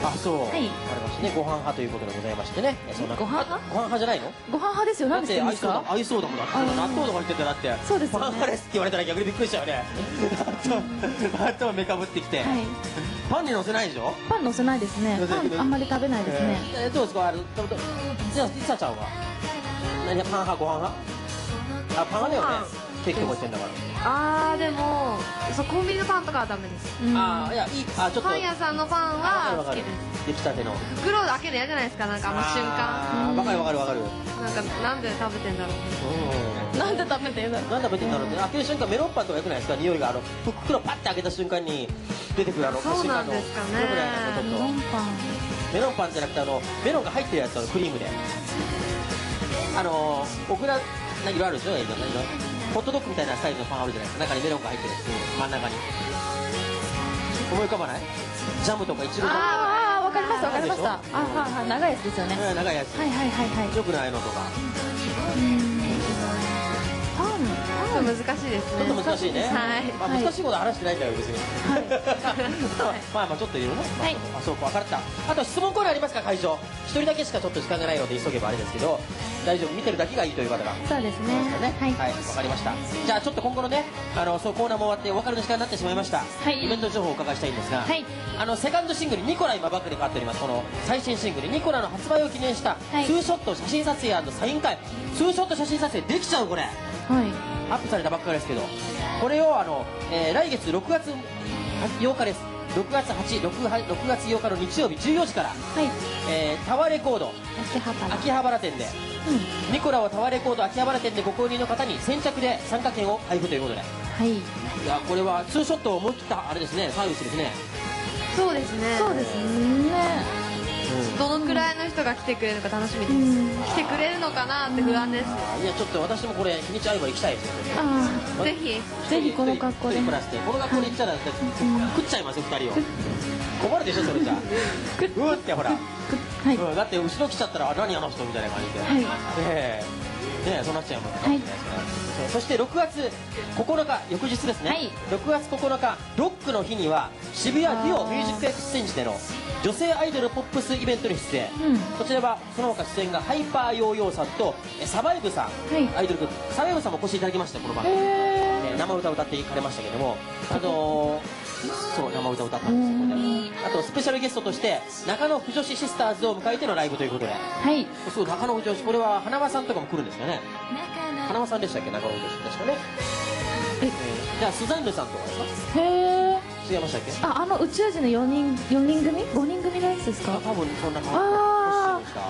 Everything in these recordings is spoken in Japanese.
あ、そう。 はい。 ありましてね、ご飯派ということでございましてね。 ご飯派？ ご飯派じゃないの？ ご飯派ですよ。なんで知ってるんですか？ 合いそうだもん。納豆とか入っててだって。 そうですよね。 パン派ですって言われたら逆にびっくりしちゃうね。納豆めかぶってきて。パンにのせないでしょ？ パンのせないですね。パンあんまり食べないですね。 どうですか？じゃあリサちゃんは何パン派ご飯派？あ、パン派だよね。ケーキとか言ってんだから。 でもコンビニのパンとかはダメです。 いや、いい。ちょっとパン屋さんのパンは好きです。 出来たての袋開けるの嫌じゃないですか、なんか瞬間。 わかるわかるわかる。 なんで食べてんだろう。 なんで食べてんだろう。 なんで食べてんだろうって。開ける瞬間メロンパンとかよくないですか？匂いが袋パッて開けた瞬間に出てくるそうなんですかね。 メロンパン。 メロンパンじゃなくてメロンが入ってるやつクリームで。オクラ何色あるでしょ？ホットドッグみたいなスタイルのパンあるじゃないですか。中にメロンが入ってるやつ、真ん中に思い浮かばない？ジャムとかイチゴジャム。 わかりましたわかりました。長いやつですよね。 長いやつ。 はいはいはいはい。 よくないのとか。 パン難しいですね。 ちょっと難しいね。難しいことは話してないんだよ別に。まあちょっといろいろね。あ、そうか、分かった。あと質問コーナーありますか？会場一人だけしかちょっと時間がないので急げばあれですけど、大丈夫、見てるだけがいいという方が。 そうですね。 はい、分かりました。じゃあちょっと今後のね、そうコーナーも終わってお別れの時間になってしまいました。イベント情報をお伺いしたいんですが、セカンドシングルニコラ今バックで変わっております。この最新シングルニコラの発売を記念したツーショット写真撮影&サイン会。ツーショット写真撮影できちゃうこれ。アップされたばっかりですけど、これを来月6月8日です。6月8日の日曜日14時から、タワーレコード秋葉原店で、ニコラをタワーレコード秋葉原店でご購入の方に先着で参加券を配布ということで、いや、これはツーショットを思い切ったあれですね、サービスですね。 そうですね。 そうですね。 どのくらいの人が来てくれるのか楽しみです。来てくれるのかなって不安です。 いや、ちょっと私もこれ日にち合えば行きたいですよ。 ぜひこの格好で。 この格好で行ったら食っちゃいますよ2人を。困るでしょそれじゃ。うってほら。だって後ろ来ちゃったら何あの人みたいな感じで。そうなっちゃうもんね。そして6月9日翌日ですね。6月9日ロックの日には渋谷デュオミュージックエクスチェンジでの女性アイドルポップスイベントに出演。こちらはその他出演がハイパーヨーヨーさんとサバイブさん、アイドルグループサバイブさんもお越しいただきました。この番組生歌を歌っていかれましたけども、そう生歌を歌ったんですよ。あとスペシャルゲストとして中野不女子シスターズを迎えてのライブということで、そう中野不女子、これは花輪さんとかも来るんですよね。花輪さんでしたっけ、中野不女子確かね。じゃあスザンヌさんとかですか？違いましたっけ？ 宇宙人の4人組5人組のやつですか？ 多分そんな感じでした。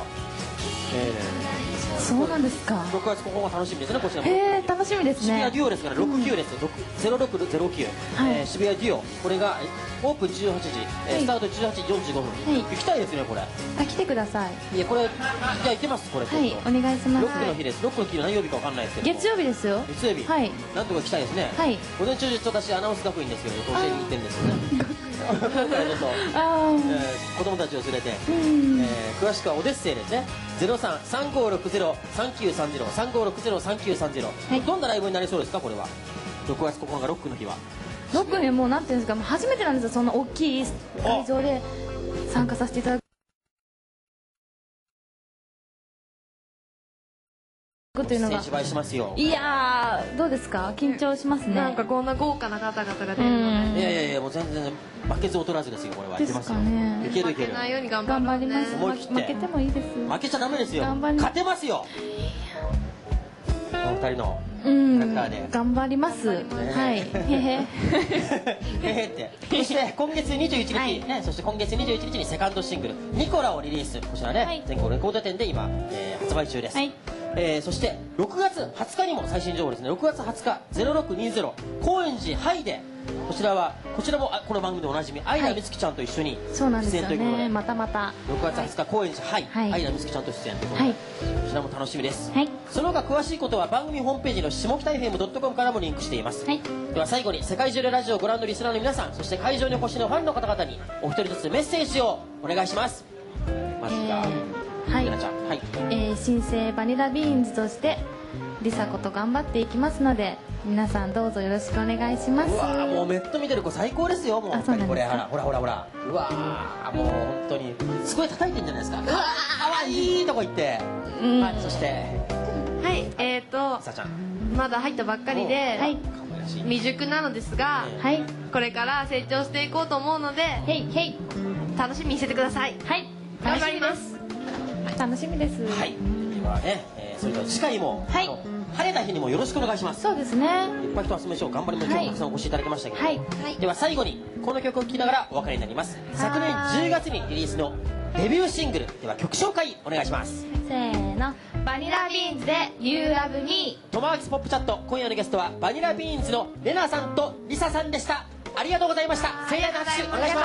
そうなんですか。 6月9日楽しみですね。こちらも楽しみですね。 渋谷デュオですから69です。0609、渋谷デュオ、これがオープン18時、スタート18時45分。行きたいですねこれ。 来てください。 いやこれじゃあ行ってますこれ。 はい、お願いします。 ロックの日です。ロックの日の何曜日かわかんないですけど。 月曜日ですよ。 月曜日。はい。なんとか来たいですね。はい。午前中私アナウンス学院ですけど教えに行ってるんですよね。だからちょっと子供たちを連れて、詳しくはオデッセイですね。03-3560-3930 3560-3930。どんなライブになりそうですかこれは。6月9日ロックの日は。 ロックにもうなんていうんですか、初めてなんですよ。そんな大きい会場で参加させていただくというのが。 芝居しますよ。 いやー、どうですか？緊張しますね。 なんかこんな豪華な方々が出るので。 いやもう全然負けず劣らずですよこれは。 ですかね。 いけるいける。 負けないように頑張ります。 思い切って。 負けてもいいです。 負けちゃダメですよ。勝てますよ。この2人のキャラクターで頑張ります。はい。へへって。そして今月21日ね、そして今月21日にセカンドシングル「ニコラ」をリリース。こちらね、全国レコード店で今発売中です。そして6月20日にも最新情報ですね。6月20日0620高円寺ハイで、こちらもこの番組でおなじみ相田みつきちゃんと一緒に出演ということで、 また6 月20日高円寺ハイ、相田みつきちゃんと出演ということで、こちらも楽しみです。その他詳しいことは番組ホームページの下北 FM.com からもリンクしています。では最後に世界中でラジオをご覧のリスナーの皆さん、そして会場にお越しのファンの方々にお一人ずつメッセージをお願いします。まずは新生バニラビーンズとしてリサ子と頑張っていきますので、皆さんどうぞよろしくお願いします。 うわもうネット見てる子最高ですよ。もうこれほらうわもう本当にうにすごい叩いてんじゃないですか。かわいいとこ行って、はい、そしてはい、 さちゃんまだ入ったばっかりで未熟なのですが、これから成長していこうと思うので、楽しみにしててください。はい、頑張ります。 楽しみです。 はい、ではね、それでは次回も晴れた日にもよろしくお願いします。 そうですね、 いっぱい人集めましょう。頑張りましょう。たくさんお越しいただきましたけど、では最後にこの曲を聴きながらお別れになります。昨年10月にリリースのデビューシングル、では曲紹介お願いします。 せーの、バニラビーンズで You Love Me。 トマワキスポップチャット、今夜のゲストはバニラビーンズのレナさんとリサさんでした。ありがとうございました。盛大な拍手お願いします。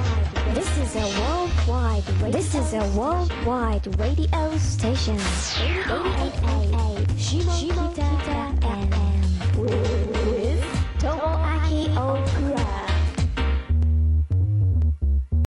This is a worldwide radio station.